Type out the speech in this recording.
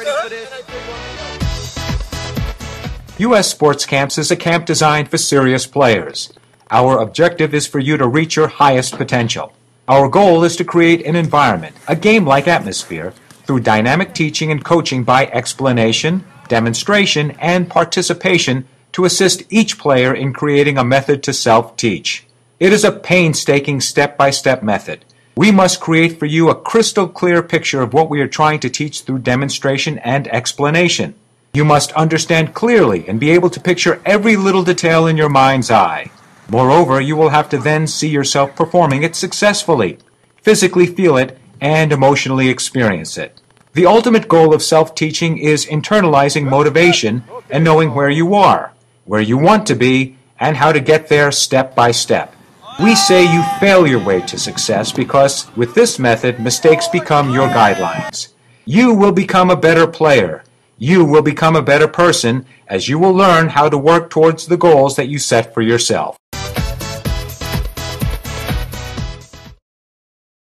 U.S. Sports Camps is a camp designed for serious players. Our objective is for you to reach your highest potential. Our goal is to create an environment, a game-like atmosphere, through dynamic teaching and coaching by explanation, demonstration, and participation to assist each player in creating a method to self-teach. It is a painstaking step-by-step method. We must create for you a crystal clear picture of what we are trying to teach through demonstration and explanation. You must understand clearly and be able to picture every little detail in your mind's eye. Moreover, you will have to then see yourself performing it successfully, physically feel it, and emotionally experience it. The ultimate goal of self-teaching is internalizing motivation and knowing where you are, where you want to be, and how to get there step by step. We say you fail your way to success because with this method, mistakes become your guidelines. You will become a better player. You will become a better person as you will learn how to work towards the goals that you set for yourself.